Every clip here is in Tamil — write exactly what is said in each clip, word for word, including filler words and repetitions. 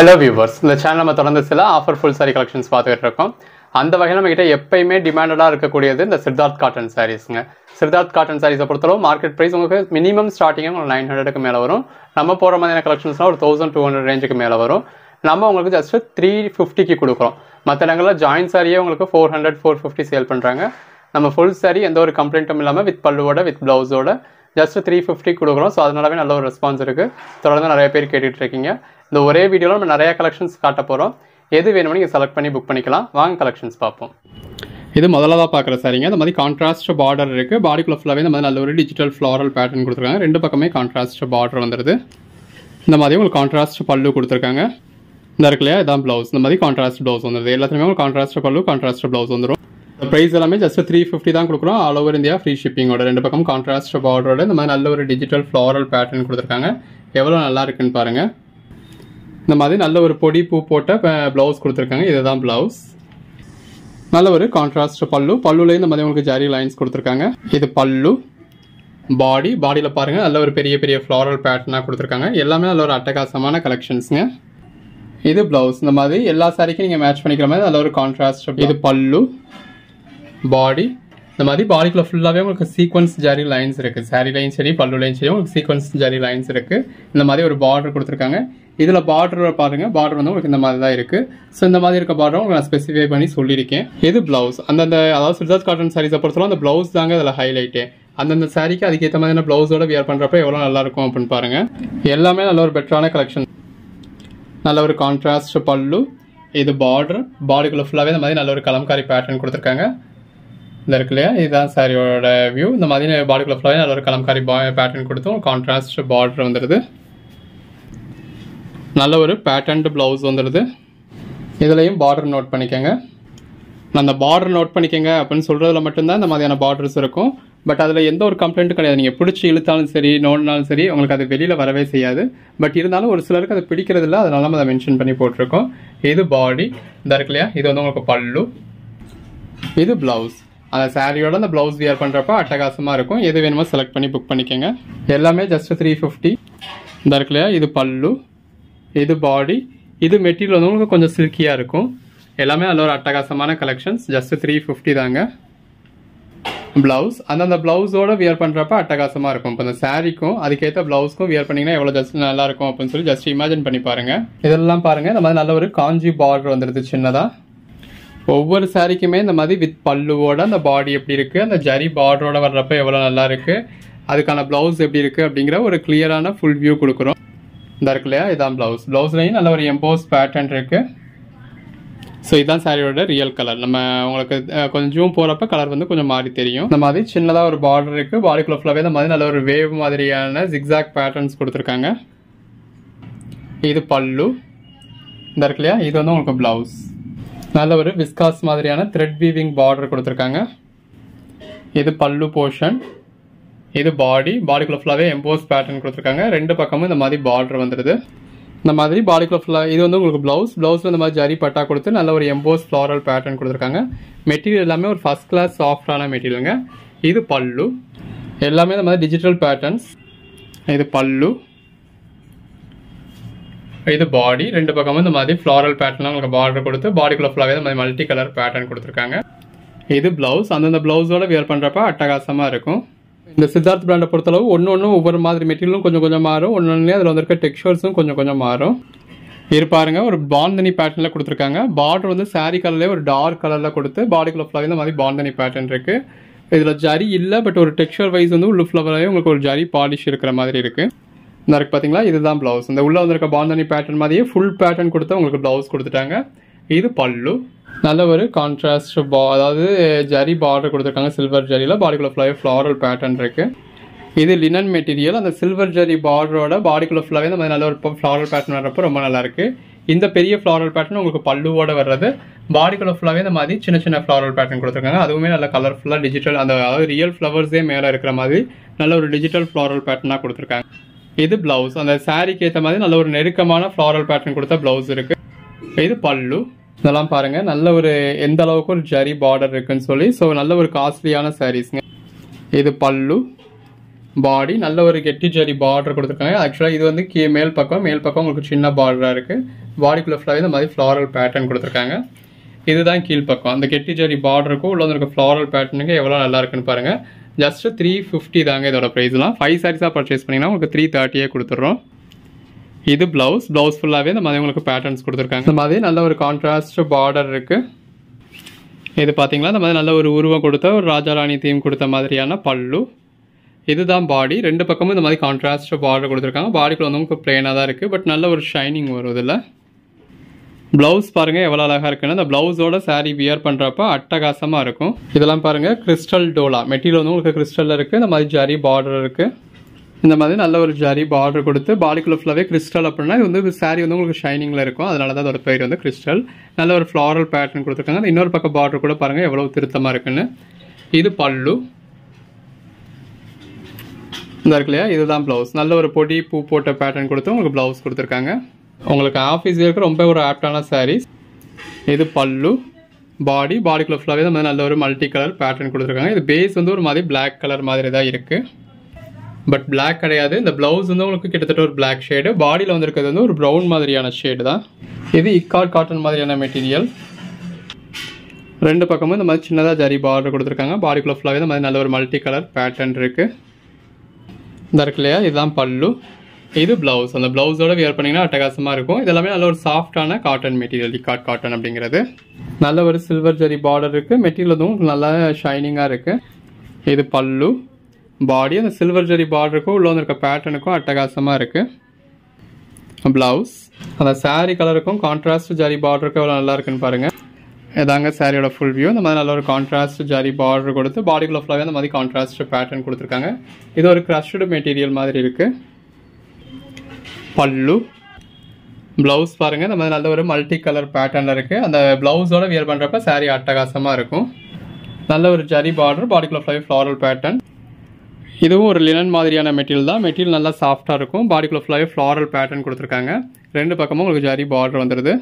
Hello viewers, இந்த சேனல் நம்ம தொடர்ந்து சில ஆஃபர் ஃபுல் சாரி கலெக்ஷன்ஸ் பார்த்துட்டு இருக்கோம். அந்த வகையில் நம்ம கிட்ட எப்பயுமே டிமாண்டடாக இருக்கக்கூடியது இந்த சித்தார்த் காட்டன் சாரீஸ்ங்க. சித்தார்த் காட்டன் சாரீஸை பொறுத்தளவு மார்க்கெட் ப்ரைஸ் உங்களுக்கு மினிமம் ஸ்டார்டிங் உங்களுக்கு நைன் ஹண்ட்ரடுக்கு மேலே வரும். நம்ம போகிற மாதிரியான கலெக்ஷன்ஸ்லாம் ஒரு தௌசண்ட் டூ ஹண்ட்ரட் ரேஞ்சுக்கு மேலே வரும். நம்ம உங்களுக்கு ஜஸ்ட் த்ரீ ஃபிஃப்டிக்கு கொடுக்குறோம். மற்ற இடங்களில் ஜாயின் சாரியே உங்களுக்கு four hundred four fifty sale பண்ணுறாங்க. நம்ம ஃபுல் சாரி எந்த ஒரு கம்ப்ளைண்ட்டும் இல்லாமல் வித் பல்லுவோட வித் ப்ளவுஸோட ஜஸ்ட் த்ரீ ஃபிஃப்டி கொடுக்குறோம். ஸோ அதனாலவே நல்ல ஒரு ரெஸ்பான்ஸ் இருக்குது. தொடர்ந்து நிறைய பேர் கேட்டுட்டு இருக்கீங்க. இந்த ஒரே வீடியோவில் நம்ம நிறைய கலெக்ஷன்ஸ் காட்ட போகிறோம். எது வேணும்னு நீங்கள் செலக்ட் பண்ணி புக் பண்ணிக்கலாம். வாங்க கலெக்ஷன்ஸ் பார்ப்போம். இது முதலாக பார்க்குற சாரிங்க. இந்த மாதிரி கான்ட்ராஸ்ட் பார்டர் இருக்குது. பாடிக்குள்ள ஃபுல்லாகவே இந்த மாதிரி நல்ல ஒரு டிஜிட்டல் ஃப்ளாரல் பேட்டர்ன் கொடுத்துருக்காங்க. ரெண்டு பக்கமே கான்ட்ராஸ்ட் பார்டர் வந்துடுது. இந்த மாதிரி உங்களுக்கு கான்ட்ராஸ்ட் பல்லு கொடுத்துருக்காங்க. இந்த இருக்கு இல்லையா, இதான் ப்ளவுஸ். இந்த மாதிரி கான்ட்ராஸ்ட் ப்ளவுஸ் வந்துடுது. எல்லாத்துலேயுமே உங்களுக்கு கான்ட்ராஸ்ட் பல்லு கான்ட்ராஸ்ட் ப்ளவுஸ் வந்துடும். ப்ரைஸ் எல்லாமே ஜஸ்ட் த்ரீ ஃபிஃப்டி தான் கொடுக்குறோம். ஆல் ஓவர் இந்தியா ஃப்ரீ ஷிப்பிங்கோட. ரெண்டு பக்கம் கான்ட்ராஸ்ட் பார்டரோட இந்த மாதிரி நல்ல ஒரு டிஜிட்டல் ஃப்ளாரல் பேட்டர்ன் கொடுத்துருக்காங்க. எவ்வளோ நல்லா இருக்குன்னு பாருங்கள். இந்த மாதிரி நல்ல ஒரு பொடி பூ போட்ட ப்ளவுஸ் கொடுத்துருக்காங்க. இதுதான் ப்ளவுஸ். நல்ல ஒரு கான்ட்ராஸ்ட் பல்லு. பல்லுலேயே இந்த மாதிரி உங்களுக்கு ஜரி லைன்ஸ் கொடுத்துருக்காங்க. இது பல்லு. பாடி பாடியில் பாருங்கள் நல்ல ஒரு பெரிய பெரிய ஃப்ளாரல் பேட்டர்னாக கொடுத்துருக்காங்க. எல்லாமே நல்ல ஒரு அட்டகாசமான கலெக்ஷன்ஸுங்க. இது ப்ளவுஸ். இந்த மாதிரி எல்லா சாரிக்கும் நீங்கள் மேட்ச் பண்ணிக்கிற மாதிரி நல்ல ஒரு கான்ட்ராஸ்ட். இது பல்லு, பாடி. இந்த மாதிரி பாடிக்குள்ள ஃபுல்லாகவே உங்களுக்கு சீக்வன்ஸ் ஜரி லைன்ஸ் இருக்குது. சாரி லைன் சரி பல்லு லைன் சரி உங்களுக்கு சீக்வன்ஸ் ஜரி லைன்ஸ் இருக்குது. இந்த மாதிரி ஒரு பார்டர் கொடுத்துருக்காங்க. இதில் பார்டர் பாருங்கள். பார்டர் வந்து உங்களுக்கு இந்த மாதிரி தான் இருக்குது. ஸோ இந்த மாதிரி இருக்க பார்டர் உங்களுக்கு நான் ஸ்பெசிஃபை பண்ணி சொல்லியிருக்கேன். இது ப்ளவுஸ். அந்தந்த அதாவது சித்தார்த் காட்டன் சாரீஸை பொறுத்தவரை அந்த ப்ளவுஸ் தாங்க அதில் ஹைலைட்டு. அந்தந்த சாரிக்கு அதுக்கேற்ற மாதிரியான ப்ளவுஸோட வியர் பண்ணுறப்ப எவ்வளோ நல்லாயிருக்கும் அப்படின்னு பாருங்கள். எல்லாமே நல்ல ஒரு பெட்டரான கலெக்ஷன். நல்ல ஒரு கான்ட்ராஸ்ட் பல்லு. இது பார்டர். பாடிக்குள்ள ஃபுல்லாகவே இந்த மாதிரி நல்ல ஒரு கலம்காரி பேட்டர்ன் கொடுத்துருக்காங்க. இந்த இருக்கு இல்லையா, இதுதான் சாரியோட வியூ. இந்த மாதிரி பாடிக்குள்ள ஃபுல்லாகவே நல்ல ஒரு கலம்காரி பேட்டர்ன் கொடுத்தோம். கான்ட்ராஸ்ட் பார்டர் வந்துடுது. நல்ல ஒரு பேட்டர்ன்டு ப்ளவுஸ் வந்துடுது. இதுலேயும் பார்டர் நோட் பண்ணிக்கோங்க. அந்த பார்டர் நோட் பண்ணிக்கோங்க அப்படின்னு சொல்கிறதுல மட்டும்தான் இந்த மாதிரியான பார்டர்ஸ் இருக்கும். பட் அதில் எந்த ஒரு கம்ப்ளைண்ட்டும் கிடையாது. நீங்கள் பிடிச்சி இழுத்தாலும் சரி நோடினாலும் சரி உங்களுக்கு அது வெளியில் வரவே செய்யாது. பட் இருந்தாலும் ஒரு சிலருக்கு அது பிடிக்கிறது இல்லை. அதனால நம்ம அதை மென்ஷன் பண்ணி போட்டிருக்கோம். இது பாடி. இந்த இருக்கு இல்லையா, இது வந்து உங்களுக்கு பல்லு. இது ப்ளவுஸ். அந்த சாரியோட அந்த ப்ளவுஸ் வியர் பண்ணுறப்ப அட்டகாசமாக இருக்கும். எது வேணுமோ செலக்ட் பண்ணி புக் பண்ணிக்கோங்க. எல்லாமே ஜஸ்ட் த்ரீ ஃபிஃப்டி. இந்த இருக்கு இல்லையா, இது பல்லு, இது பாடி. இது மெட்டீரியல் வந்து உங்களுக்கு கொஞ்சம் சில்கியாக இருக்கும். எல்லாமே நல்ல ஒரு அட்டகாசமான கலெக்ஷன்ஸ். ஜஸ்ட் த்ரீ ஃபிஃப்டி தாங்க. ப்ளவுஸ் அந்தந்த ப்ளவுஸோட வியர் பண்ணுறப்ப அட்டகாசமாக இருக்கும். இப்போ இந்த சாரிக்கும் அதுக்கேற்ற ப்ளவுஸ்க்கும் வியர் பண்ணிங்கன்னா எவ்வளோ ஜஸ்ட் நல்லா இருக்கும் அப்படின்னு சொல்லி ஜஸ்ட் இமேஜின் பண்ணி பாருங்கள். இதெல்லாம் பாருங்கள். இந்த மாதிரி நல்ல ஒரு காஞ்சி பார்டர் வந்துடுது சின்னதாக. ஒவ்வொரு சாரிக்குமே இந்த மாதிரி வித் பல்லுவோட அந்த பாடி எப்படி இருக்குது, அந்த ஜரி பார்டரோட வர்றப்ப எவ்வளோ நல்லா இருக்குது, அதுக்கான ப்ளவுஸ் எப்படி இருக்குது அப்படிங்கிற ஒரு கிளியரான ஃபுல் வியூ கொடுக்குறோம். இந்த இருக்கு இல்லையா, இதான் ப்ளவுஸ். ப்ளவுஸ்லையும் நல்ல ஒரு எம்போஸ் பேட்டர்ன் இருக்குது. ஸோ இதுதான் சாரியோட ரியல் கலர். நம்ம உங்களுக்கு கொஞ்சம் ஜூம் போகிறப்ப கலர் வந்து கொஞ்சம் மாறி தெரியும். இந்த மாதிரி சின்னதாக ஒரு பார்டர் இருக்குது. பாடிக்குள்ள ஃபுல்லாகவே இந்த மாதிரி நல்ல ஒரு வேவ் மாதிரியான ஜிக்ஸாக் பேட்டர்ன்ஸ் கொடுத்துருக்காங்க. இது பல்லு. இந்த இருக்கு இல்லையா, இது வந்து உங்களுக்கு ப்ளவுஸ். நல்ல ஒரு விஸ்காஸ் மாதிரியான த்ரெட் வீவிங் பார்டர் கொடுத்துருக்காங்க. இது பல்லு போர்ஷன். இது பாடி. பாடிக்குள்ள ஃபுல்லாகவே எம்போஸ் பேட்டர்ன் கொடுத்துருக்காங்க. ரெண்டு பக்கமும் இந்த மாதிரி பார்டர் வந்துடுது. இந்த மாதிரி பாடிக்குள்ள ஃபுல்லாக இது வந்து உங்களுக்கு ப்ளவுஸ். ப்ளவுஸில் இந்த மாதிரி ஜரி பட்டா கொடுத்து நல்ல ஒரு எம்போஸ் ஃப்ளாரல் பேட்டர்ன் கொடுத்துருக்காங்க. மெட்டீரியல் எல்லாமே ஒரு ஃபர்ஸ்ட் கிளாஸ் சாஃப்டான மெட்டீரியலுங்க. இது பல்லு. எல்லாமே இந்த மாதிரி டிஜிட்டல் பேட்டர்ன்ஸ். இது பல்லு, இது பாடி. ரெண்டு பக்கமும் இந்த மாதிரி ஃப்ளாரல் பேட்டர்ன் உங்களுக்கு பார்டர் கொடுத்து பாடிக்குள்ள ஃபுல்லாகவே இந்த மாதிரி மல்டி கலர் பேட்டர்ன் கொடுத்துருக்காங்க. இது ப்ளவுஸ். அந்தந்த ப்ளவுஸோட வியர் பண்ணுறப்ப அட்டகாசமாக இருக்கும். இந்த சித்தார்த் பிராண்டை பொறுத்தளவு ஒன்று ஒன்று ஒவ்வொரு மாதிரி மெட்டீரியலும் கொஞ்சம் கொஞ்சம் மாறும். ஒன்று ஒன்று அதில் வந்துருக்க டெக்ஸ்சர்ஸும் கொஞ்சம் கொஞ்சம் மாறும். இருப்பாருங்க ஒரு பாந்தனி பேட்டர்னில் கொடுத்துருக்காங்க. பார்டர் வந்து சாரி கலர்லேயே ஒரு டார்க் கலரில் கொடுத்து பாடிக்குள்ள ஃபுல்லாகவே இந்த மாதிரி பாந்தனி பேட்டர்ன் இருக்குது. இதில் ஜரி இல்லை, பட் ஒரு டெக்ஸ்சர் வைஸ் வந்து உள்ள ஃப்ளவராகவே உங்களுக்கு ஒரு ஜரி பாலிஷ் இருக்கிற மாதிரி இருக்குது. இந்த இருக்கு பார்த்தீங்களா, இதுதான் ப்ளவுஸ். இந்த உள்ளே வந்திருக்க பாந்தனி பேட்டர்ன் மாதிரியே ஃபுல் பேட்டர்ன் கொடுத்து உங்களுக்கு ப்ளவுஸ் கொடுத்துட்டாங்க. இது பல்லு. நல்ல ஒரு கான்ட்ராஸ்ட் பா அதாவது ஜரி பார்டர் கொடுத்துருக்காங்க. சில்வர் ஜரியில் பாடிக்குள்ள ஃபுல்லாகவே ஃப்ளாரல் பேட்டர்ன் இருக்குது. இது லினன் மெட்டீரியல். அந்த சில்வர் ஜரி பார்டரோட பாடிக்குள்ள ஃபுல்லாகவே இந்த மாதிரி நல்ல ஒரு ஃப்ளாரல் பேட்டர்ன் வர்றப்போ ரொம்ப நல்லாயிருக்கு. இந்த பெரிய ஃப்ளாரல் பேட்டர்ன் உங்களுக்கு பல்லுவோட வர்றது. பாடிக்குள்ள ஃபுல்லாகவே இந்த மாதிரி சின்ன சின்ன ஃப்ளாரல் பேட்டர்ன் கொடுத்துருக்காங்க. அதுவுமே நல்ல கலர்ஃபுல்லாக டிஜிட்டல் அந்த அதாவது ரியல் ஃப்ளவர்ஸே மேலே இருக்கிற மாதிரி நல்ல ஒரு டிஜிட்டல் ஃப்ளாரல் பேட்டர்னாக கொடுத்துருக்காங்க. இது ப்ளவுஸ். அந்த சாரிக்கு ஏற்ற மாதிரி நல்ல ஒரு நெருக்கமான ஃப்ளாரல் பேட்டர்ன் கொடுத்த ப்ளவுஸ் இருக்குது. இது பல்லு. இதெல்லாம் பாருங்கள் நல்ல ஒரு எந்த அளவுக்கு ஒரு ஜரி பார்டர் இருக்குன்னு சொல்லி. ஸோ நல்ல ஒரு காஸ்ட்லியான சாரீஸ்ங்க. இது பல்லு. பாடி நல்ல ஒரு கெட்டி ஜரி பார்டர் கொடுத்துருக்காங்க. ஆக்சுவலாக இது வந்து கீ மேல் பக்கம் மேல் பக்கம் உங்களுக்கு சின்ன பார்டராக இருக்குது. பாடிக்குள்ளே ஃபுல்லாகவே இந்த மாதிரி ஃப்ளாரல் பேட்டர்ன் கொடுத்துருக்காங்க. இதுதான் கீழ்ப்பக்கம். அந்த கெட்டி ஜரி பார்டருக்கும் உள்ள இருக்க ஃப்ளாரல் பேட்டர்னுக்கு எவ்வளோ நல்லா இருக்குன்னு பாருங்கள். ஜஸ்ட் த்ரீ ஃபிஃப்டி தாங்க இதோட ப்ரைஸ்லாம். ஃபைவ் சாரீஸாக பர்ச்சேஸ் பண்ணிங்கன்னா உங்களுக்கு த்ரீ தேர்ட்டியே கொடுத்துட்றோம். இது ப்ளவுஸ். ப்ளவுஸ் ஃபுல்லாகவே இந்த மாதிரி உங்களுக்கு பேட்டர்ன்ஸ் கொடுத்துருக்காங்க. இந்த மாதிரி நல்ல ஒரு கான்ட்ராஸ்ட் பார்டர் இருக்குது. இது பார்த்தீங்களா இந்த மாதிரி நல்ல ஒரு உருவம் கொடுத்த ஒரு ராஜாராணி தீம் கொடுத்த மாதிரியான பல்லு. இதுதான் பாடி. ரெண்டு பக்கமும் இந்த மாதிரி கான்ட்ராஸ்ட் பார்டர் கொடுத்துருக்காங்க. பாடிக்குள்ள வந்து உங்களுக்கு பிளெயினாக தான் இருக்குது. பட் நல்ல ஒரு ஷைனிங் வரும் இதில். ப்ளவுஸ் பாருங்கள் எவ்வளோ அழகாக இருக்குன்னு. அந்த ப்ளவுஸோட சாரீ வியர் பண்ணுறப்ப அட்டகாசமாக இருக்கும். இதெல்லாம் பாருங்கள் கிறிஸ்டல் டோலா மெட்டீரியல் வந்து உங்களுக்கு கிறிஸ்டலில் இருக்குது. இந்த மாதிரி ஜரி பார்டர் இருக்குது. இந்த மாதிரி நல்ல ஒரு ஜரி பார்டர் கொடுத்து பாடிக்குள்ள ஃபுல்லாகவே கிறிஸ்டல் அப்படின்னா இது வந்து சாரீ வந்து உங்களுக்கு ஷைனிங்கில் இருக்கும். அதனால தான் அதோட பேர் வந்து கிறிஸ்டல். நல்ல ஒரு ஃப்ளாரல் பேட்டர்ன் கொடுத்துருக்காங்க. அந்த இன்னொரு பக்கம் பார்டர் கூட பாருங்கள் எவ்வளோ திருத்தமாக இருக்குன்னு. இது பல்லு. இந்த இருக்கு இல்லையா, இதுதான் ப்ளவுஸ். நல்ல ஒரு பொடி பூ போட்ட பேட்டர்ன் கொடுத்து உங்களுக்கு ப்ளவுஸ் கொடுத்துருக்காங்க. உங்களுக்கு ஆஃபீஸ் வேர்க்கு ரொம்ப ஒரு ஆப்டான சாரீஸ். இது பல்லு. பாடி பாடிக்குள்ள ஃபுல்லாகவே இந்த மாதிரி நல்ல ஒரு மல்டி கலர் பேட்டர்ன் கொடுத்துருக்காங்க. இது பேஸ் வந்து ஒரு மாதிரி பிளாக் கலர் மாதிரி தான் இருக்குது. பட் பிளாக் கிடையாது. இந்த ப்ளவுஸ் வந்து உங்களுக்கு கிட்டத்தட்ட ஒரு பிளாக் ஷேடு. பாடியில் வந்துருக்கிறது வந்து ஒரு ப்ரௌன் மாதிரியான ஷேடு தான். இது இக்கார்ட் காட்டன் மாதிரியான மெட்டீரியல். ரெண்டு பக்கமும் இந்த மாதிரி சின்னதாக ஜரி பார்டர் கொடுத்துருக்காங்க. பாடிக்குள்ள ஃபுல்லாகவே இந்த மாதிரி நல்ல ஒரு மல்டி கலர் பேட்டர்ன் இருக்குது. இந்த இருக்கு இல்லையா, இதுதான் பல்லு. இது ப்ளவுஸ். அந்த ப்ளவுஸோட வியர் பண்ணிங்கன்னா அட்டகாசமாக இருக்கும். இதெல்லாமே நல்ல ஒரு சாஃப்டான காட்டன் மெட்டீரியல். இக்கார்ட் காட்டன் அப்படிங்கிறது. நல்ல ஒரு சில்வர் ஜரி பார்டர் இருக்குது. மெட்டீரியல் வந்து நல்லா ஷைனிங்காக இருக்குது. இது பல்லு. பாடி அந்த சில்வர் ஜரி பார்டருக்கும் உள்ள இருக்க பேட்டர்னுக்கும் அட்டகாசமாக இருக்குது. ப்ளவுஸ் அந்த சாரீ கலருக்கும் கான்ட்ராஸ்ட் ஜரி பார்டருக்கும் எவ்வளோ நல்லா இருக்குன்னு பாருங்கள். இதாங்க சாரியோட ஃபுல் வியூ. இந்த மாதிரி நல்ல ஒரு கான்ட்ராஸ்ட் ஜரி பார்டர் கொடுத்து பாடிக்குள்ள ஃபுல்லாகவே இந்த மாதிரி கான்ட்ராஸ்ட் பேட்டர்ன் கொடுத்துருக்காங்க. இது ஒரு க்ரஷ்டு மெட்டீரியல் மாதிரி இருக்குது. பல்லு. ப்ளவுஸ் பாருங்கள் இந்த மாதிரி நல்ல ஒரு மல்டி கலர் பேட்டர்னில் இருக்குது. அந்த ப்ளவுஸோட வியர் பண்ணுறப்ப சாரீ அட்டகாசமாக இருக்கும். நல்ல ஒரு ஜரி பார்டர் பாடிக்குள்ள ஃபுல்லாகவே ஃப்ளாரல் பேட்டர்ன். இதுவும் ஒரு லினன் மாதிரியான மெட்டீரியல் தான். மெட்டீரியல் நல்லா சாஃப்டாக இருக்கும். பாடிக்குள்ள ஃபுல்லாகவே ஃப்ளாரல் பேட்டர்ன் கொடுத்துருக்காங்க. ரெண்டு பக்கமும் உங்களுக்கு ஜரி பார்டர் வந்துடுது.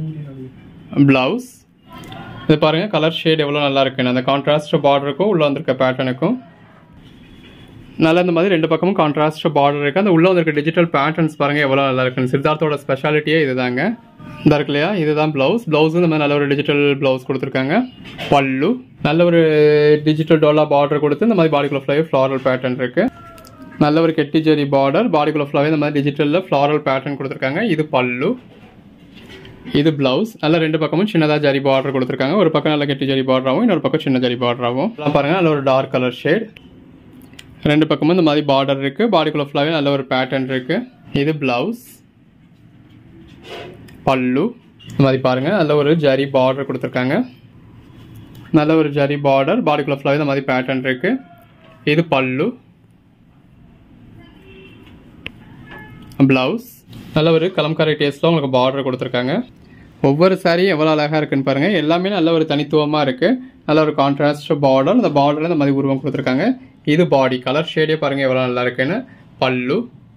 ப்ளவுஸ் இது பாருங்கள் கலர் ஷேட் எவ்வளோ நல்லா இருக்குன்னு. அந்த கான்ட்ராஸ்ட் பார்டருக்கும் உள்ளே வந்திருக்க பேட்டர்னுக்கும் நல்லா இந்த மாதிரி ரெண்டு பக்கமும் கான்ட்ராஸ்ட் பார்டர் இருக்குது. அந்த உள்ளே வந்திருக்க டிஜிட்டல் பேட்டர்ன்ஸ் பாருங்கள் எவ்வளோ நல்லா இருக்குன்னு. சித்தார்த்தோட ஸ்பெஷாலிட்டியே இது தாங்க. இந்த இருக்கு இல்லையா, இதுதான் ப்ளவுஸ். ப்ளவுஸ் இந்த மாதிரி நல்ல ஒரு டிஜிட்டல் ப்ளவுஸ் கொடுத்துருக்காங்க. பல்லு நல்ல ஒரு டிஜிட்டல் டோலா பார்டர் கொடுத்து இந்த மாதிரி பாடிக்குள்ள ஃபுல்லாகவே ஃப்ளாரல் பேட்டர்ன் இருக்குது. நல்ல ஒரு கெட்டி ஜரி பார்டர் பாடிக்குள்ள ஃபுல்லாகவே இந்த மாதிரி டிஜிட்டலில் ஃப்ளாரல் பேட்டர்ன் கொடுத்துருக்காங்க. இது பல்லு. இது ப்ளவுஸ். நல்ல ரெண்டு பக்கமும் சின்னதாக ஜரி பார்டர் கொடுத்துருக்காங்க. ஒரு பக்கம் நல்ல கெட்டி ஜரி பார்டராகவும் இன்னொரு பக்கம் சின்ன ஜரி பார்டராகவும். எல்லாம் பாருங்கள் நல்ல ஒரு டார்க் கலர் ஷேட். ரெண்டு பக்கமும் இந்த மாதிரி பார்டர் இருக்குது. பாடிக்குள்ள ஃபுல்லாகவே நல்ல ஒரு பேட்டர்ன் இருக்குது. இது ப்ளவுஸ். பல்லு இந்த மாதிரி பாருங்கள் நல்ல ஒரு ஜரி பார்டர் கொடுத்துருக்காங்க. நல்ல ஒரு ஜரி பார்டர் பாடிக்குள்ள ஃபுல்லாகவே இந்த மாதிரி பேட்டர்ன் இருக்குது. இது பல்லு. ப்ளவுஸ் நல்ல ஒரு கலம்காரி டேஸ்ட்டில் உங்களுக்கு பார்டர் கொடுத்துருக்காங்க. ஒவ்வொரு சாரியும் எவ்வளோ அழகாக இருக்குன்னு பாருங்கள். எல்லாமே நல்ல ஒரு தனித்துவமாக இருக்குது. நல்ல ஒரு கான்ட்ராஸ்ட் பார்டர். அந்த பார்டரில் இந்த மாதிரி உருவம் கொடுத்துருக்காங்க. இது பாடி கலர் ஷேடே பாருங்கள் எவ்வளோ நல்லா இருக்குன்னு. பல்லு.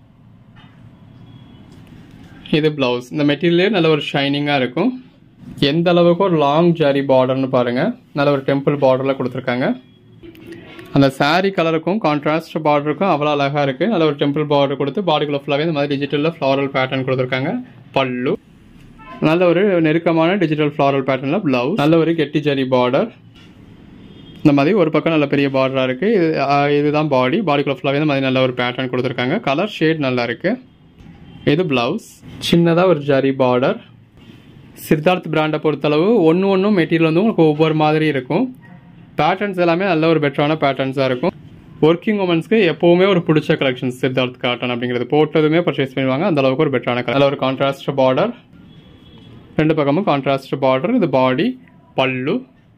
இது ப்ளவுஸ். இந்த மெட்டீரியலே நல்ல ஒரு ஷைனிங்காக இருக்கும். எந்த அளவுக்கு ஒரு லாங் ஜரி பார்டர்னு பாருங்கள். நல்ல ஒரு டெம்பிள் பார்டரில் கொடுத்துருக்காங்க. அந்த சாரீ கலருக்கும் கான்ட்ராஸ்ட் பார்டருக்கும் அவ்வளோ அழகாக இருக்குது. நல்ல ஒரு டெம்பிள் பார்டர் கொடுத்து பாடிக்குள்ள ஃபுல்லாகவே இந்த மாதிரி டிஜிட்டலில் ஃப்ளாரல் பேட்டர்ன் கொடுத்துருக்காங்க. பல்லு நல்ல ஒரு நெருக்கமான டிஜிட்டல் ஃப்ளாரல் பேட்டர்னில் ப்ளவுஸ். நல்ல ஒரு கெட்டி ஜரி பார்டர். இந்த மாதிரி ஒரு பக்கம் நல்ல பெரிய பார்டராக இருக்குது. இது இதுதான் பாடி. பாடிக்குள்ள ஃபுல்லாகவே இந்த மாதிரி நல்ல ஒரு பேட்டர்ன் கொடுத்துருக்காங்க. கலர் ஷேட் நல்லா இருக்குது. இது ப்ளவுஸ். சின்னதாக ஒரு ஜரி பார்டர். சித்தார்த் பிராண்டை பொறுத்தளவு ஒன்று ஒன்றும் மெட்டீரியல் வந்து உங்களுக்கு ஒவ்வொரு மாதிரி இருக்கும். பேட்டர்ன்ஸ் எல்லாமே நல்ல ஒரு பெட்டரான பேட்டர்ன்ஸாக இருக்கும். ஒர்க்கிங் உமன்ஸ்க்கு எப்போவுமே ஒரு பிடிச்ச கலெக்ஷன்ஸ் சித்தார்த் காட்டன் அப்படிங்கிறது. போட்டதுமே பர்ச்சேஸ் பண்ணுவாங்க. அந்த அளவுக்கு ஒரு பெட்டரான கலர். நல்ல ஒரு கான்ட்ராஸ்ட் பார்டர். ரெண்டு பக்கமும் கான்ட்ராஸ்ட் பார்டர். இது பாடி. பல்லு.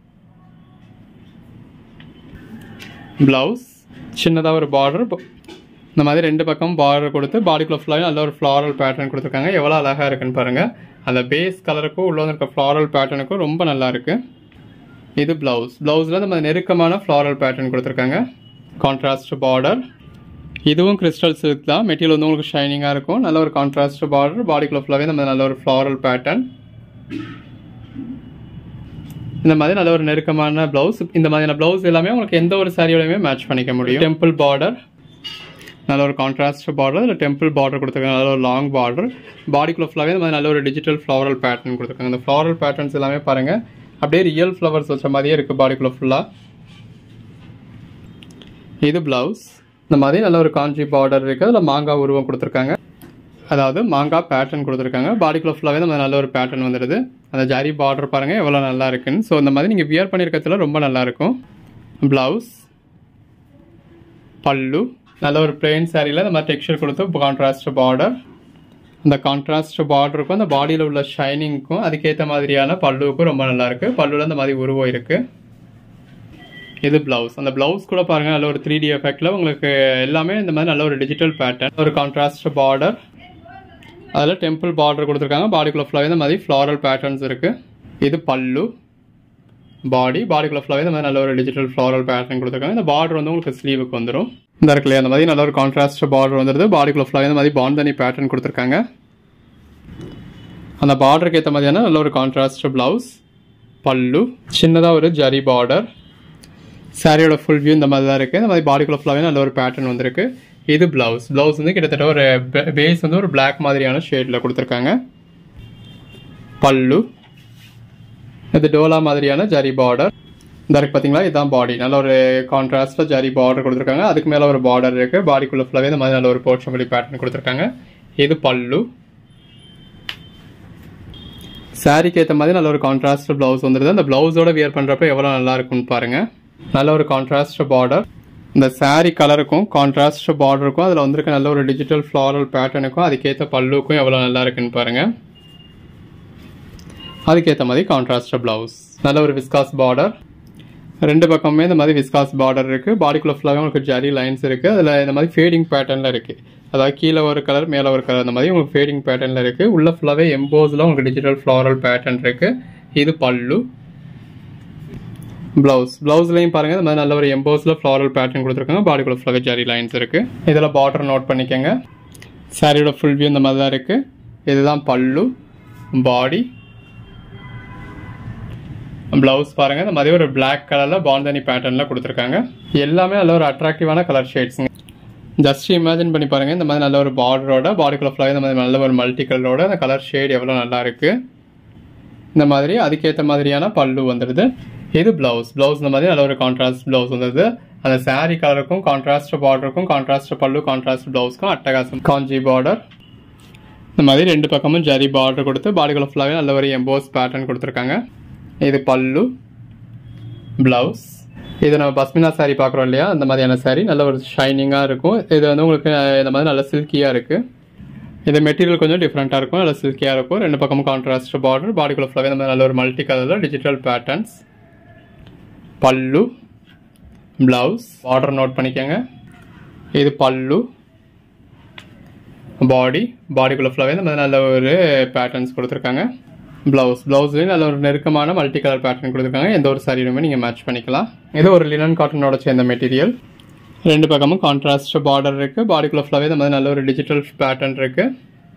ப்ளவுஸ் சின்னதாக ஒரு பார்டர். இந்த மாதிரி ரெண்டு பக்கம் பார்டர் கொடுத்து பாடிக்குள்ள ஃபுல்லாகவே நல்ல ஒரு ஃப்ளாரல் பேட்டர்ன் கொடுத்துருக்காங்க. எவ்வளோ அழகாக இருக்குன்னு பாருங்கள். அந்த பேஸ் கலருக்கும் உள்ள இருக்க ஃப்ளாரல் பேட்டர்னுக்கும் ரொம்ப நல்லா இருக்குது. இது ப்ளவுஸ். ப்ளவுஸில் இந்த மாதிரி நெருக்கமான ஃப்ளாரல் பேட்டர்ன் கொடுத்துருக்காங்க. Contrast border. இதுவும் கிறிஸ்டல் சில்க் தான். மெட்டீரியல் வந்து உங்களுக்கு ஷைனிங்காக இருக்கும். நல்ல ஒரு கான்ட்ராஸ்ட் பார்டர். பாடிக்குள்ள ஃபுல்லாகவே நம்ம நல்ல ஒரு ஃப்ளாரல் பேட்டர்ன். இந்த மாதிரி நல்ல ஒரு நெருக்கமான ப்ளவுஸ். இந்த மாதிரியான ப்ளவுஸ் எல்லாமே உங்களுக்கு எந்த ஒரு சாரியோடையுமே மேட்ச் பண்ணிக்க முடியும். Temple border. நல்ல ஒரு கான்ட்ராஸ்ட் பார்டர், அதில் டெம்பிள் பார்டர் கொடுத்துருக்காங்க, நல்ல ஒரு லாங் பார்டர். பாடிக்குள்ளே ஃபுல்லாகவே இந்த மாதிரி நல்ல ஒரு டிஜிட்டல் ஃப்ளவரல் பேட்டர்ன் கொடுத்துருக்காங்க. இந்த ஃப்ளவரல் பேட்டர்ன்ஸ் எல்லாமே பாருங்கள் அப்படியே ரியல் ஃப்ளவர்ஸ் வச்ச மாதிரியே இருக்குது பாடிக்குள்ளே ஃபுல்லாக. இது ப்ளவுஸ். இந்த மாதிரி நல்ல ஒரு காஞ்சி பார்டர் இருக்குது, அதில் மாங்காய் உருவம் கொடுத்துருக்காங்க, அதாவது மாங்காய் பேட்டர்ன் கொடுத்துருக்காங்க. பாடிக்குள்ளே ஃபுல்லாகவே இந்த நல்ல ஒரு பேட்டர்ன் வந்துடுது. அந்த ஜரி பார்டர் பாருங்கள் எவ்வளோ நல்லா இருக்குன்னு. ஸோ இந்த மாதிரி நீங்கள் வியர் பண்ணியிருக்கிறதுல ரொம்ப நல்லாயிருக்கும். ப்ளவுஸ், பல்லு, நல்ல ஒரு பிளெயின் சாரியில் இந்த மாதிரி டெக்ஸ்சர் கொடுத்து கான்ட்ராஸ்ட் பார்டர். அந்த கான்ட்ராஸ்ட் பார்டருக்கும் அந்த பாடியில் உள்ள ஷைனிங்க்கும் அதுக்கேற்ற மாதிரியான பல்லுவுக்கும் ரொம்ப நல்லாயிருக்கு. பல்லுவில் இந்த மாதிரி உருவம் இருக்குது. இது ப்ளவுஸ். அந்த ப்ளவுஸ் கூட பாருங்கள் நல்ல ஒரு த்ரீ டி எஃபெக்டில் உங்களுக்கு எல்லாமே இந்த மாதிரி நல்ல ஒரு டிஜிட்டல் பேட்டர்ன், ஒரு கான்ட்ராஸ்ட் பார்டர், அதில் டெம்பிள் பார்டர் கொடுத்துருக்காங்க. பாடிக்குள்ளே ஃபுல்லாகவே இந்த மாதிரி ஃப்ளாரல் பேட்டர்ன்ஸ் இருக்குது. இது பல்லு, பாடி. பாடிக்குள்ளே ஃபுல்லாகவே இந்த மாதிரி நல்ல ஒரு டிஜிட்டல் ஃப்ளாரல் பேட்டர்ன் கொடுத்துருக்காங்க. இந்த பார்டர் வந்து உங்களுக்கு ஸ்லீவுக்கு வந்துடும். இந்த இருக்குல்லையா அந்த மாதிரி நல்ல ஒரு கான்ட்ராஸ்ட் பார்டர் வந்துடுது. பாடிக்குள்ளே ஃபுல்லாகவே இந்த மாதிரி பாந்தனி பேட்டர்ன் கொடுத்துருக்காங்க. அந்த பார்டருக்கு ஏற்ற மாதிரியான நல்ல ஒரு கான்ட்ராஸ்ட் ப்ளவுஸ், பல்லு, சின்னதாக ஒரு ஜரி பார்டர். சாரியோட ஃபுல் வியூ இந்த மாதிரி தான் இருக்குது. இந்த மாதிரி பாடிக்குள்ளே ஃபுல்லாகவே நல்ல ஒரு பேட்டர்ன் வந்திருக்கு. இது ப்ளவுஸ். ப்ளவுஸ் வந்து கிட்டத்தட்ட ஒரு பேஸ் வந்து ஒரு பிளாக் மாதிரியான ஷேடில் கொடுத்துருக்காங்க. பல்லு, இது டோலா மாதிரியான ஜரி பார்டர். இந்த இருக்கு பார்த்தீங்களா, இதுதான் பாடி. நல்ல ஒரு கான்ட்ராஸ்ட்டில் ஜரி பார்டர் கொடுத்துருக்காங்க. அதுக்கு மேலே ஒரு பார்டர் இருக்குது. பாடிக்குள்ளே ஃபுல்லாகவே இந்த மாதிரி நல்ல ஒரு போர்ச்சம்பள்ளி பேட்டர்ன் கொடுத்துருக்காங்க. இது பல்லு. சாரிக்கு ஏற்ற மாதிரி நல்ல ஒரு கான்ட்ராஸ்ட் ப்ளவுஸ் வந்துடுது. அந்த ப்ளவுஸோட வியர் பண்ணுறப்ப எவ்வளோ நல்லா இருக்குன்னு பாருங்கள். நல்ல ஒரு கான்ட்ராஸ்ட் பார்டர். இந்த சாரி கலருக்கும் கான்ட்ராஸ்ட் பார்டருக்கும் அதில் வந்துருக்க நல்ல ஒரு டிஜிட்டல் ஃப்ளாரல் பேட்டர்னுக்கும் அதுக்கேற்ற பல்லுக்கும் எவ்வளோ நல்லா இருக்குன்னு பாருங்கள். அதுக்கேற்ற மாதிரி கான்ட்ராஸ்ட் ப்ளவுஸ். நல்ல ஒரு விஸ்காஸ் பார்டர். ரெண்டு பக்கமே இந்த மாதிரி விஸ்காஸ் பார்டர் இருக்குது. பாடிக்குள்ளே ஃபுல்லாகவே உங்களுக்கு ஜரி லைன்ஸ் இருக்குது. அதில் இந்த மாதிரி ஃபேடிங் பேட்டர்னில் இருக்குது. அதாவது கீழே ஒரு கலர் மேலே ஒரு கலர், அந்த மாதிரி உங்களுக்கு ஃபேடிங் பேட்டர்னில் இருக்குது. உள்ள ஃபுல்லாகவே எம்போஸில் உங்களுக்கு டிஜிட்டல் ஃப்ளாரல் பேட்டர்ன் இருக்குது. இது பல்லு. ப்ளவுஸ். ப்ளவுஸ்லையும் பாருங்கள் இந்த மாதிரி நல்ல ஒரு எம்போஸில் ஃப்ளாரல் பேட்டர்ன் கொடுத்துருக்காங்க. பாடிக்குள்ளே ஃபுல்லாகவே ஜரி லைன்ஸ் இருக்குது. இதில் பார்டர் நோட் பண்ணிக்கோங்க. சாரியோட ஃபுல் வியூ இந்த மாதிரி தான் இருக்குது. இதுதான் பல்லு, பாடி. ப்ளவுஸ் பாருங்கள் இந்த மாதிரி ஒரு பிளாக் கலரில் பாந்தனி பேட்டர்னில் கொடுத்துருக்காங்க. எல்லாமே நல்ல ஒரு அட்ராக்டிவான கலர் ஷேட்ஸுங்க. ஜஸ்ட் இமேஜின் பண்ணி பாருங்கள் இந்த மாதிரி நல்ல ஒரு பார்டரோட பாடிக்குள்ளே ஃபுல்லாக இந்த மாதிரி நல்ல ஒரு மல்டி கலரோட அந்த கலர் ஷேட் எவ்வளோ நல்லா இருக்குது. இந்த மாதிரி அதுக்கேற்ற மாதிரியான பல்லு வந்துடுது. இது ப்ளவுஸ். ப்ளவுஸ் இந்த மாதிரி நல்ல ஒரு கான்ட்ராஸ்ட் ப்ளவுஸ் வந்துடுது. அந்த சாரி கலருக்கும் கான்ட்ராஸ்ட் பார்டருக்கும் கான்ட்ராஸ்ட் பல்லு கான்ட்ராஸ்ட் ப்ளவுஸ்க்கும் அட்டகாசம் காஞ்சி பார்டர். இந்த மாதிரி ரெண்டு பக்கமும் ஜரி பார்டர் கொடுத்து பாடிக்குள்ளே ஃபுல்லாகவே நல்ல ஒரு எம்போஸ் பேட்டர்ன் கொடுத்துருக்காங்க. இது பல்லு, ப்ளவுஸ். இது நம்ம பஸ்மினா சாரீ பார்க்குறோம் இல்லையா, அந்த மாதிரியான சாரீ நல்ல ஒரு ஷைனிங்காக இருக்கும். இது வந்து உங்களுக்கு இந்த மாதிரி நல்ல சில்கியாக இருக்குது. இது மெட்டீரியல் கொஞ்சம் டிஃப்ரெண்ட்டாக இருக்கும், நல்ல சில்கியாக இருக்கும். ரெண்டு பக்கமும் கான்ட்ராஸ்ட் பார்டர். பாடிக்குள்ளே ஃபுல்லாகவே இந்த மாதிரி நல்ல ஒரு மல்டி கலரில் digital patterns. Pallu, blouse. Border note பண்ணிக்கோங்க. இது பல்லு, பாடி. பாடிக்குள்ளே ஃபுல்லாகவே இந்த மாதிரி நல்ல ஒரு பேட்டர்ன்ஸ் கொடுத்துருக்காங்க. ப்ளவுஸ். ப்ளவுஸ்லேயும் நல்ல ஒரு நெருக்கமான மல்டி கலர் பேட்டர்ன் கொடுத்துருக்காங்க. எந்த ஒரு சாரியுமே நீங்கள் மேட்ச் பண்ணிக்கலாம். இது ஒரு லினன் காட்டனோட சேர்ந்த மெட்டீரியல். ரெண்டு பக்கமும் கான்ட்ராஸ்ட் பார்டர் இருக்குது. பாடிக்குள்ளே ஃபுல்லாகவே இந்த மாதிரி நல்ல ஒரு டிஜிட்டல் பேட்டர்ன் இருக்குது.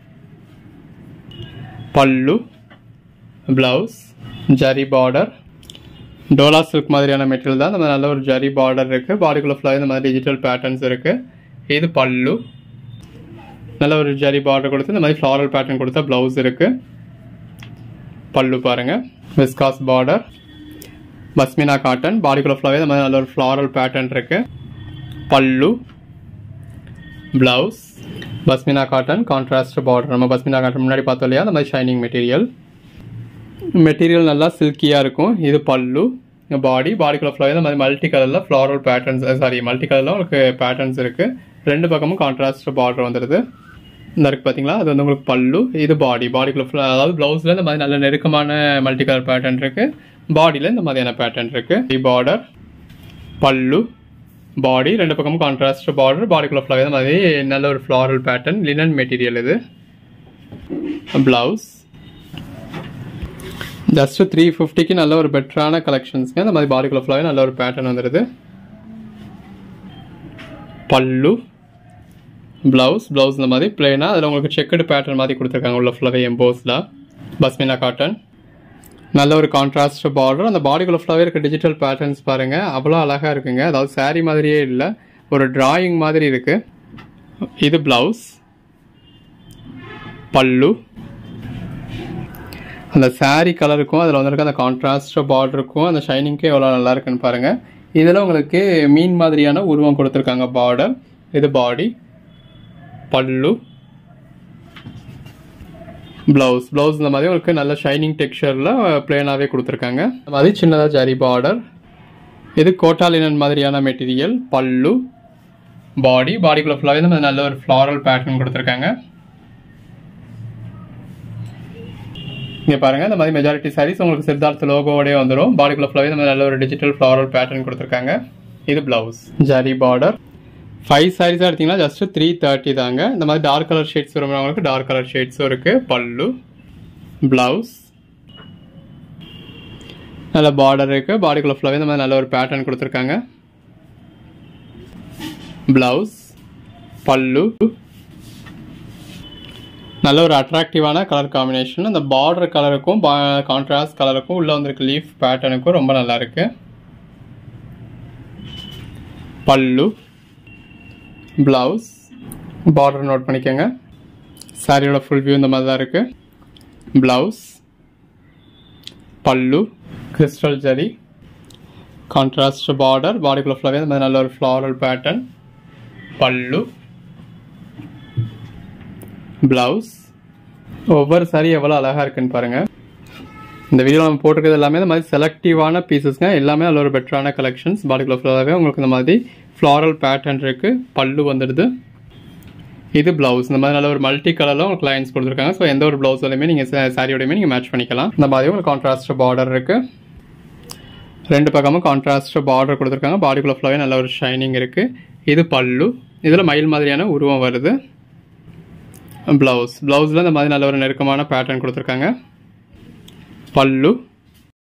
Pallu, blouse, zari border. Dola silk மாதிரியான மெட்டீரியல் தான். இந்த மாதிரி நல்ல ஒரு ஜரி பார்டர் இருக்குது. பாடிக்குள்ளே ஃபுல்லாகவே இந்த மாதிரி டிஜிட்டல் பேட்டர்ன்ஸ் இருக்குது. இது பல்லு. நல்ல ஒரு ஜரி பார்டர் கொடுத்து இந்த மாதிரி ஃப்ளாரல் பேட்டர்ன் கொடுத்தா ப்ளவுஸ் இருக்குது. பல்லு பாருங்கள், விஸ்காஸ் பார்டர், பஸ்மினா காட்டன். பாடிக்குள்ளே ஃபுல்லாகவே இந்த மாதிரி நல்ல ஒரு ஃப்ளாரல் பேட்டர்ன் இருக்குது. Pallu, blouse, pashmina cotton, contrast border. நம்ம பஸ்மினா காட்டன் முன்னாடி பார்த்தோம் இல்லையா, அந்த மாதிரி ஷைனிங் மெட்டீரியல். மெட்டீரியல் நல்லா சில்கியாக இருக்கும். இது பல்லு, பாடி. பாடிக்குள்ளே ஃபுல்லாகவே இந்த மாதிரி மல்டி கலரில் ஃப்ளாரல் பேட்டர்ன்ஸ், சாரி மல்டி கலரில் உங்களுக்கு பேட்டர்ன்ஸ் இருக்குது. ரெண்டு பக்கமும் கான்ட்ராஸ்ட் பார்டர் வந்துடுது. இந்த இருக்குது பார்த்தீங்களா, அது வந்து உங்களுக்கு பல்லு. இது பாடி. பாடிக்குள்ளே ஃபுல்லாக அதாவது ப்ளவுஸில் இந்த மாதிரி நல்ல நெருக்கமான மல்டி கலர் பேட்டர்ன் இருக்குது. பாடியில் இந்த மாதிரியான பேட்டர்ன் இருக்குது. இது பார்டர், பல்லு, பாடி. ரெண்டு பக்கமும் கான்ட்ராஸ்ட் பார்டர். பாடிக்குள்ளே ஃபுல்லாகவே இந்த மாதிரி நல்ல ஒரு ஃப்ளாரல் பேட்டர்ன், லினன் மெட்டீரியல். இது ப்ளவுஸ். ஜஸ்ட் த்ரீ ஃபிஃப்டிக்கு நல்ல ஒரு பெட்டரான கலெக்ஷன்ஸ்ங்க. இந்த மாதிரி பாடிக்குள்ளே ஃபுல்லாகவே நல்ல ஒரு பேட்டர்ன் வந்துடுது. பல்லு, ப்ளவுஸ். ப்ளவுஸ் இந்த மாதிரி பிளெயினாக அதில் உங்களுக்கு செக்குடு பேட்டர்ன் மாதிரி கொடுத்துருக்காங்க. உள்ள ஃபுல்லாகவே எம்போஸில் பஸ்மினா காட்டன். நல்ல ஒரு கான்ட்ராஸ்ட் பார்டர். அந்த பாடிக்குள்ளே ஃபுல்லாகவே இருக்க டிஜிட்டல் பேட்டர்ன்ஸ் பாருங்கள், அவ்வளோ அழகாக இருக்குங்க. அதாவது சாரீ மாதிரியே இல்லை, ஒரு டிராயிங் மாதிரி இருக்குது. இது ப்ளவுஸ், பல்லு. அந்த சாரீ கலருக்கும் அதில் வந்துருக்க அந்த கான்ட்ராஸ்ட் பார்டருக்கும் அந்த ஷைனிங்க்கும் எவ்வளோ நல்லா இருக்குன்னு பாருங்கள். இதில் உங்களுக்கு மீன் மாதிரியான உருவம் கொடுத்துருக்காங்க பார்டர். இது பாடி, பல்லு, ப்ளவுஸ். ப்ளவுஸ் இந்த மாதிரி உங்களுக்கு நல்ல ஷைனிங் டெக்ஸ்சரில் பிளேனாகவே கொடுத்துருக்காங்க. இந்த மாதிரி சின்னதாக ஜரி பார்டர். இது கோட்டாலினன் மாதிரியான மெட்டீரியல். பல்லு, பாடி. பாடிக்குள்ள ஃபுல்லாகவே இந்த நல்ல ஒரு ஃப்ளாரல் பேட்டர்ன் கொடுத்துருக்காங்க. இங்கே பாருங்கள், இந்த மாதிரி மெஜாரிட்டி சாரீஸ் உங்களுக்கு சித்தார்த் லோகோவோடய வந்துடும். பாடிக்குள்ள ஃபுல்லாகவே இந்த மாதிரி நல்ல ஒரு டிஜிட்டல் ஃப்ளாரல் பேட்டர்ன் கொடுத்துருக்காங்க. இது ப்ளவுஸ், ஜரி பார்டர். ஃபைவ் சாரீஸாக எடுத்திங்கன்னா ஜஸ்ட் த்ரீ தேர்ட்டி தாங்க. இந்த மாதிரி டார்க் கலர் ஷேட்ஸ் வரும்போது டார்க் கலர் ஷேட்ஸும் இருக்குது. பல்லு, ப்ளவுஸ், நல்ல பார்டர் இருக்குது. பாடிக்குள்ள ஃபுல்லாகவே இந்த மாதிரி நல்ல ஒரு பேட்டர்ன் கொடுத்துருக்காங்க. ப்ளவுஸ், பல்லு, நல்ல ஒரு அட்ராக்டிவான கலர் காம்பினேஷன். அந்த பார்டர் கலருக்கும் கான்ட்ராஸ்ட் கலருக்கும் உள்ளே வந்திருக்கு லீஃப் பேட்டர்னுக்கும் ரொம்ப நல்லா இருக்கு. பல்லு, ப்ளவுஸ், பார்டர் நோட் பண்ணிக்கோங்க. சாரியோட ஃபுல் வியூ இந்த மாதிரி தான் இருக்கு. Blouse, pallu, crystal zari, contrast border. பாடிக்குள்ள ஃபுல்லாகவே இந்த மாதிரி நல்ல ஒரு ஃப்ளாரல் பேட்டர்ன். பல்லு, ப்ளவுஸ். ஒவ்வொரு சாரி எவ்வளோ அழகாக இருக்குன்னு பாருங்கள். இந்த வீடியோ நம்ம போட்டிருக்கிறது எல்லாமே இந்த மாதிரி செலக்டிவான பீசஸ்ங்க. எல்லாமே அதில் ஒரு பெட்டரான கலெக்ஷன்ஸ். பாடிக்குள்ள ஃபுல்லாகவே உங்களுக்கு இந்த மாதிரி ஃப்ளாரல் பேட்டர்ன் இருக்குது. பல்லு வந்துடுது. இது ப்ளவுஸ். இந்த மாதிரி நல்ல ஒரு மல்டி கலரில் உங்களுக்கு லைன்ஸ் கொடுத்துருக்காங்க. ஸோ எந்த ஒரு ப்ளவுஸ்லையுமே நீங்கள் சாரியோடையுமே நீங்கள் மேட்ச் பண்ணிக்கலாம். இந்த மாதிரி உங்களுக்கு கான்ட்ராஸ்ட் பார்டர் இருக்குது. ரெண்டு பக்கமும் கான்ட்ராஸ்ட் பார்டர் கொடுத்துருக்காங்க. பாடிக்குள்ள ஃபுல்லாகவே நல்ல ஒரு ஷைனிங் இருக்குது. இது பல்லு. இதில் மயில் மாதிரியான உருவம் வருது. ப்ளவுஸ். ப்ளவுஸில் இந்த மாதிரி நல்ல ஒரு நெருக்கமான பேட்டர்ன் கொடுத்துருக்காங்க. பல்லு,